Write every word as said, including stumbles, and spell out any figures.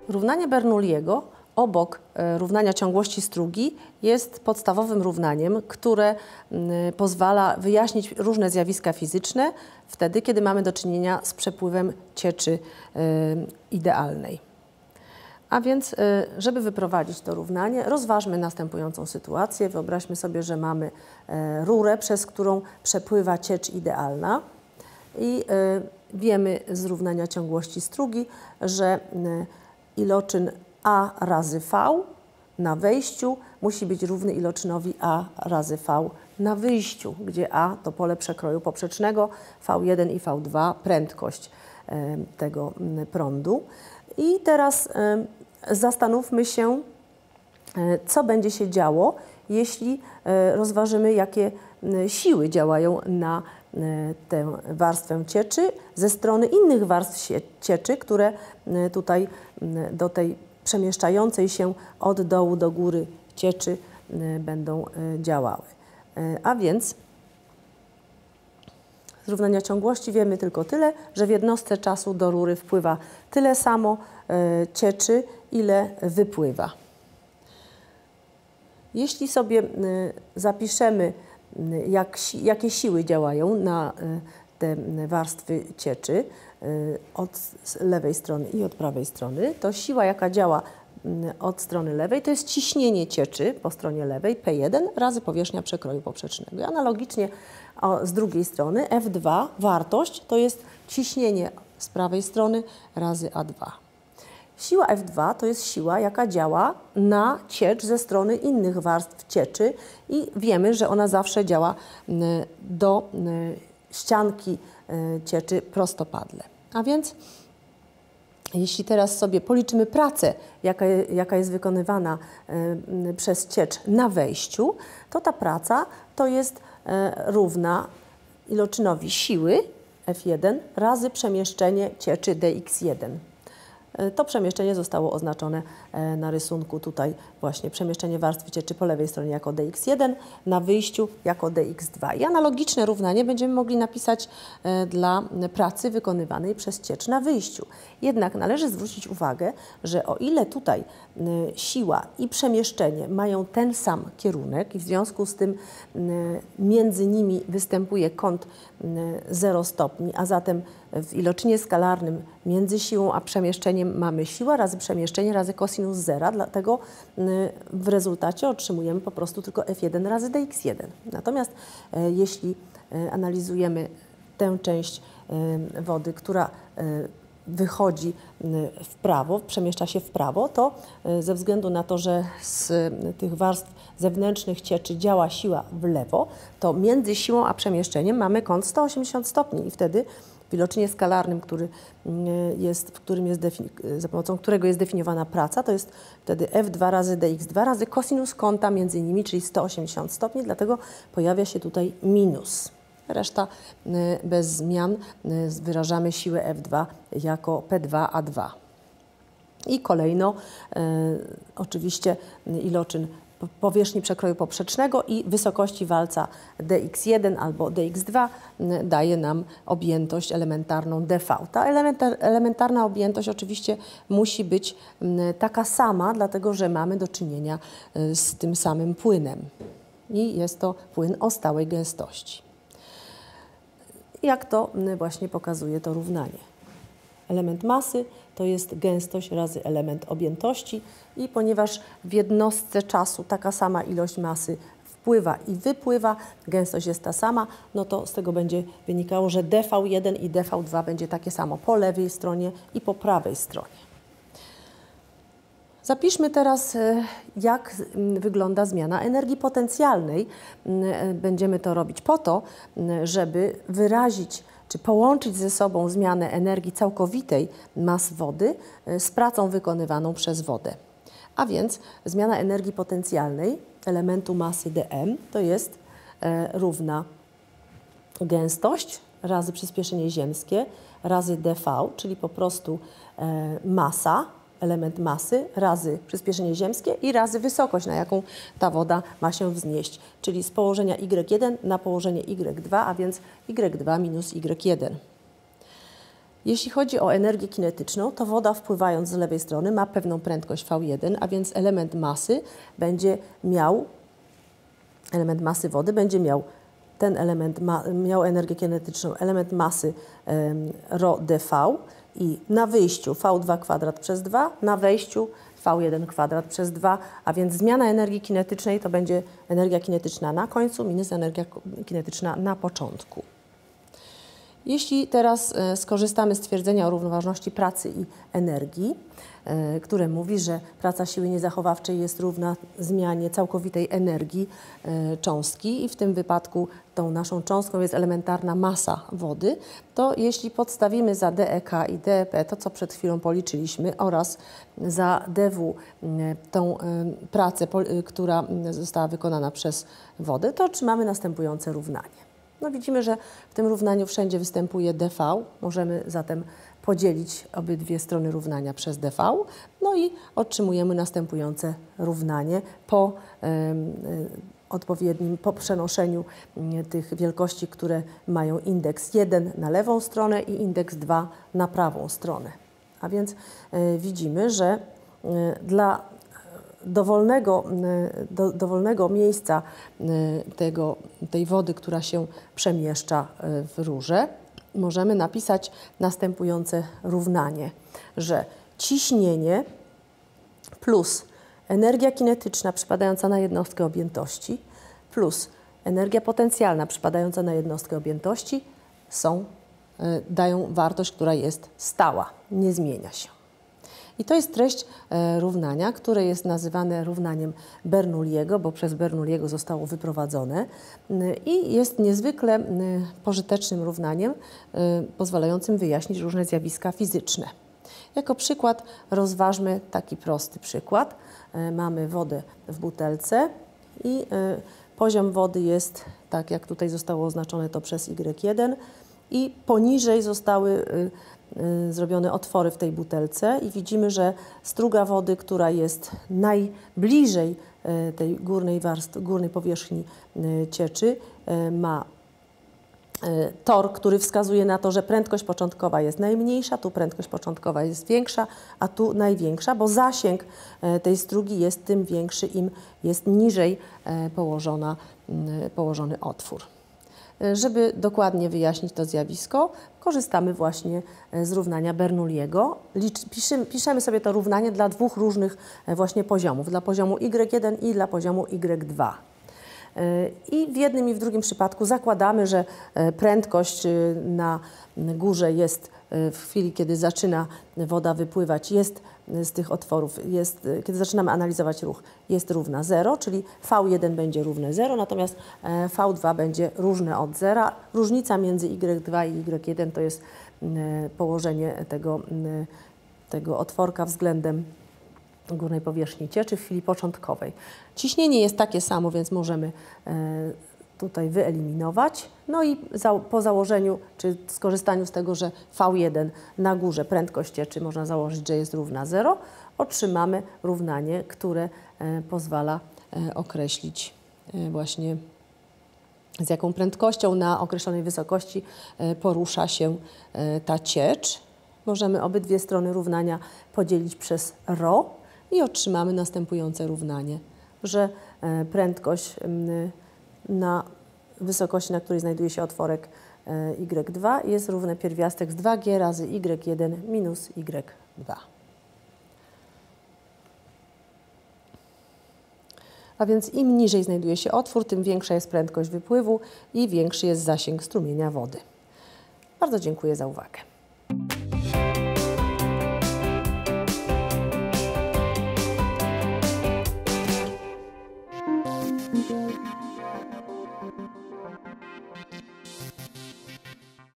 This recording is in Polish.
Równanie Bernoulliego obok równania ciągłości strugi jest podstawowym równaniem, które pozwala wyjaśnić różne zjawiska fizyczne wtedy, kiedy mamy do czynienia z przepływem cieczy idealnej. A więc, żeby wyprowadzić to równanie, rozważmy następującą sytuację. Wyobraźmy sobie, że mamy rurę, przez którą przepływa ciecz idealna i wiemy z równania ciągłości strugi, że iloczyn A razy V na wejściu musi być równy iloczynowi A razy V na wyjściu, gdzie A to pole przekroju poprzecznego, V jeden i V dwa prędkość tego prądu. I teraz zastanówmy się, co będzie się działo, jeśli rozważymy, jakie siły działają na tę warstwę cieczy ze strony innych warstw cieczy, które tutaj do tej przemieszczającej się od dołu do góry cieczy będą działały. A więc z równania ciągłości wiemy tylko tyle, że w jednostce czasu do rury wpływa tyle samo cieczy, ile wypływa. Jeśli sobie zapiszemy, jak, jakie siły działają na te warstwy cieczy od lewej strony i od prawej strony, to siła, jaka działa od strony lewej, to jest ciśnienie cieczy po stronie lewej P jeden razy powierzchnia przekroju poprzecznego. I analogicznie o, z drugiej strony F dwa, wartość, to jest ciśnienie z prawej strony razy A dwa. Siła F dwa to jest siła, jaka działa na ciecz ze strony innych warstw cieczy i wiemy, że ona zawsze działa do ścianki cieczy prostopadle. A więc jeśli teraz sobie policzymy pracę, jaka, jaka jest wykonywana y, przez ciecz na wejściu, to ta praca to jest y, równa iloczynowi siły F jeden razy przemieszczenie cieczy D X jeden. To przemieszczenie zostało oznaczone na rysunku tutaj właśnie przemieszczenie warstwy cieczy po lewej stronie jako D X jeden, na wyjściu jako D X dwa. I analogiczne równanie będziemy mogli napisać dla pracy wykonywanej przez ciecz na wyjściu. Jednak należy zwrócić uwagę, że o ile tutaj siła i przemieszczenie mają ten sam kierunek i w związku z tym między nimi występuje kąt zero stopni, a zatem w iloczynie skalarnym między siłą a przemieszczeniem mamy siła razy przemieszczenie razy kosinus zera, dlatego w rezultacie otrzymujemy po prostu tylko F jeden razy D X jeden. Natomiast jeśli analizujemy tę część wody, która wychodzi w prawo, przemieszcza się w prawo, to ze względu na to, że z tych warstw zewnętrznych cieczy działa siła w lewo, to między siłą a przemieszczeniem mamy kąt sto osiemdziesiąt stopni i wtedy w iloczynie skalarnym, który jest, w którym jest za pomocą którego jest definiowana praca, to jest wtedy F dwa razy D X dwa razy kosinus kąta między nimi, czyli sto osiemdziesiąt stopni, dlatego pojawia się tutaj minus. Reszta bez zmian, wyrażamy siłę F dwa jako P dwa A dwa. I kolejno e, oczywiście iloczyn powierzchni przekroju poprzecznego i wysokości walca D X jeden albo D X dwa daje nam objętość elementarną D V. Ta elementar, elementarna objętość oczywiście musi być taka sama, dlatego że mamy do czynienia z tym samym płynem. I jest to płyn o stałej gęstości. Jak to właśnie pokazuje to równanie. Element masy to jest gęstość razy element objętości i ponieważ w jednostce czasu taka sama ilość masy wpływa i wypływa, gęstość jest ta sama, no to z tego będzie wynikało, że D V jeden i D V dwa będzie takie samo po lewej stronie i po prawej stronie. Zapiszmy teraz, jak wygląda zmiana energii potencjalnej. Będziemy to robić po to, żeby wyrazić czy połączyć ze sobą zmianę energii całkowitej mas wody z pracą wykonywaną przez wodę. A więc zmiana energii potencjalnej elementu masy dm to jest równa gęstość razy przyspieszenie ziemskie razy dV, czyli po prostu masa, element masy razy przyspieszenie ziemskie i razy wysokość, na jaką ta woda ma się wznieść, czyli z położenia Y jeden na położenie Y dwa, a więc Y dwa minus Y jeden. Jeśli chodzi o energię kinetyczną, to woda wpływając z lewej strony ma pewną prędkość V jeden, a więc element masy będzie miał, element masy wody będzie miał, ten element ma, miał energię kinetyczną, element masy um, ρ dV i na wyjściu V dwa kwadrat przez dwa, na wejściu V jeden kwadrat przez dwa, a więc zmiana energii kinetycznej to będzie energia kinetyczna na końcu minus energia kinetyczna na początku. Jeśli teraz skorzystamy z twierdzenia o równoważności pracy i energii, które mówi, że praca siły niezachowawczej jest równa zmianie całkowitej energii cząstki i w tym wypadku tą naszą cząstką jest elementarna masa wody, to jeśli podstawimy za dek i dep to, co przed chwilą policzyliśmy, oraz za dw tą pracę, która została wykonana przez wodę, to otrzymamy następujące równanie. No widzimy, że w tym równaniu wszędzie występuje dV, możemy zatem podzielić obydwie strony równania przez dV, no i otrzymujemy następujące równanie po y, y, odpowiednim, po przenoszeniu y, tych wielkości, które mają indeks jeden na lewą stronę i indeks dwa na prawą stronę. A więc y, widzimy, że y, dla dowolnego, do, dowolnego miejsca tego, tej wody, która się przemieszcza w rurze, możemy napisać następujące równanie, że ciśnienie plus energia kinetyczna przypadająca na jednostkę objętości plus energia potencjalna przypadająca na jednostkę objętości są, dają wartość, która jest stała, nie zmienia się. I to jest treść e, równania, które jest nazywane równaniem Bernoulliego, bo przez Bernoulliego zostało wyprowadzone i jest niezwykle e, pożytecznym równaniem e, pozwalającym wyjaśnić różne zjawiska fizyczne. Jako przykład rozważmy taki prosty przykład. E, mamy wodę w butelce i e, poziom wody jest, tak jak tutaj zostało oznaczone to przez Y jeden, i poniżej zostały y, y, zrobione otwory w tej butelce i widzimy, że struga wody, która jest najbliżej y, tej górnej warstwy, górnej powierzchni y, cieczy, y, ma y, tor, który wskazuje na to, że prędkość początkowa jest najmniejsza, tu prędkość początkowa jest większa, a tu największa, bo zasięg y, tej strugi jest tym większy, im jest niżej y, położona, y, położony otwór. Żeby dokładnie wyjaśnić to zjawisko, korzystamy właśnie z równania Bernoulliego. Licz, piszemy, piszemy sobie to równanie dla dwóch różnych właśnie poziomów, dla poziomu Y jeden i dla poziomu Y dwa. I w jednym i w drugim przypadku zakładamy, że prędkość na górze jest w chwili, kiedy zaczyna woda wypływać, jest z tych otworów, jest, kiedy zaczynamy analizować ruch, jest równa zero, czyli V jeden będzie równe zero, natomiast V dwa będzie różne od zera. Różnica między Y dwa i Y jeden to jest położenie tego, tego otworka względem górnej powierzchni cieczy w chwili początkowej. Ciśnienie jest takie samo, więc możemy tutaj wyeliminować. No i za, po założeniu, czy skorzystaniu z tego, że V jeden na górze prędkość cieczy można założyć, że jest równa zero, otrzymamy równanie, które e, pozwala e, określić e, właśnie z jaką prędkością na określonej wysokości e, porusza się e, ta ciecz. Możemy obydwie strony równania podzielić przez ρ i otrzymamy następujące równanie, że e, prędkość m, na wysokości, na której znajduje się otworek Y dwa jest równe pierwiastek z dwa G razy Y jeden minus Y dwa. A więc im niżej znajduje się otwór, tym większa jest prędkość wypływu i większy jest zasięg strumienia wody. Bardzo dziękuję za uwagę.